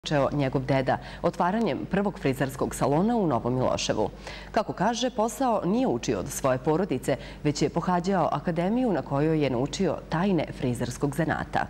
počeo njegov deda otvaranjem prvog frizerskog salona u Novom Miloševu. Kako kaže, posao nije učio od svoje porodice, već je pohađao akademiju na kojoj je naučio tajne frizerskog zanata.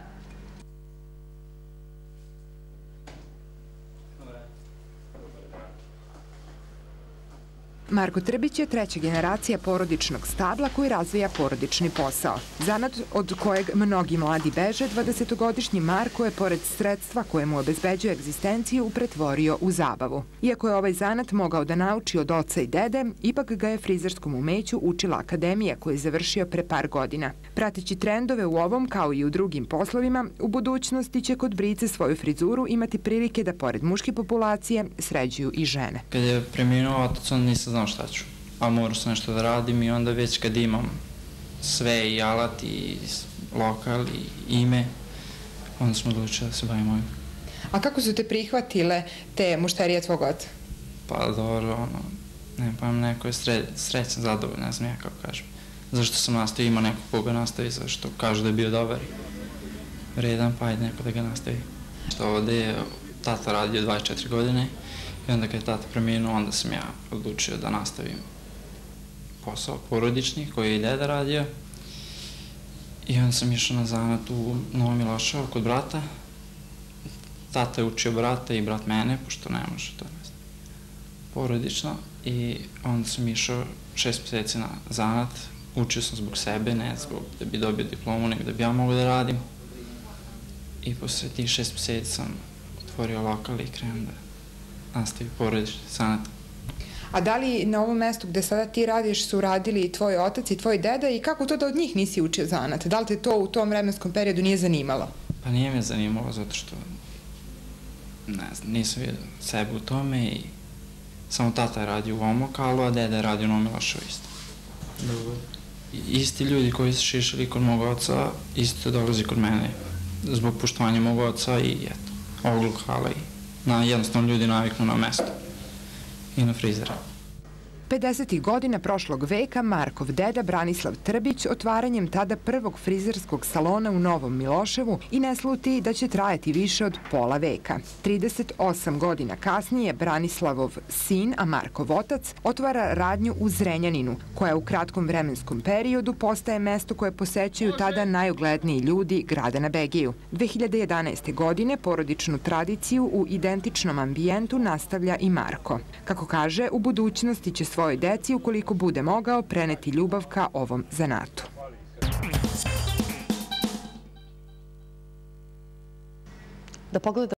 Marko Trbić je treća generacija porodičnog stabla koji razvija porodični posao. Zanat od kojeg mnogi mladi beže, 20-godišnji Marko je pored sredstva koje mu obezbeđuje egzistenciju pretvorio u zabavu. Iako je ovaj zanat mogao da nauči od oca i dede, ipak ga je frizerskom umeću učila akademija koju je završio pre par godina. Prateći trendove u ovom kao i u drugim poslovima, u budućnosti će kod brice svoju frizuru imati prilike da pored muške populacije sređuju i žene. Kad je preminuo otac, onda nisam znao šta ću, a morao sam nešto da radim i onda već kad imam sve i alat i lokal i ime, onda smo odlučili da se bavimo ovim. A kako su te prihvatile te mušterije tvog oca? Pa dobro, ne, neko je srećan, zadovoljno, ne znam ja kako kažem. Zašto sam nastavio, ima neko koga nastavi, zašto kažu da je bio dobar i vredan, pa ajde neko da ga nastavi. Ovde je tata radio 24 godine i onda kad je tata preminuo, onda sam ja odlučio da nastavim posao porodični koji je i deda radio. I onda sam išao na zanat u Novom Miloševu kod brata. Tata je učio brata i brat mene, pošto ne može to porodično. I onda sam išao 6 meseci na zanat. Učio sam zbog sebe, ne zbog da bi dobio diplomu, nego da bi ja mogao da radim. I posle tih 6 meseci sam otvorio lokal i krenuo da nastavi porodični zanat. A da li na ovom mestu gde sada ti radiš su radili i tvoj otac i tvoj deda i kako to da od njih nisi učio zanat? Da li te to u tom vremenskom periodu nije zanimalo? Pa nije me zanimalo zato što, ne znam, nisam vidio sebe u tome i samo tata je radio u ovom lokalu, a deda je radio u Novom Miloševu isto. Isti ljudi koji su šišali kod mog oca, isto dolazi kod mene zbog poštovanja mog oca i eto, ovog lokala i jednostavno ljudi naviknu na mesto i na frizera. 50. godina prošlog veka Markov deda Branislav Trbić otvaranjem tada prvog frizerskog salona u Novom Miloševu i ne sluti da će trajati više od pola veka. 38 godina kasnije Branislavov sin, a Markov otac, otvara radnju u Zrenjaninu, koja u kratkom vremenskom periodu postaje mesto koje posećuju tada najugledniji ljudi grada na Begiju. 2011. godine porodičnu tradiciju u identičnom ambijentu nastavlja i Marko. Kako kaže, u budućnosti će svojoj deci, ukoliko bude mogao, preneti ljubav ka ovom zanatu. Da pogledamo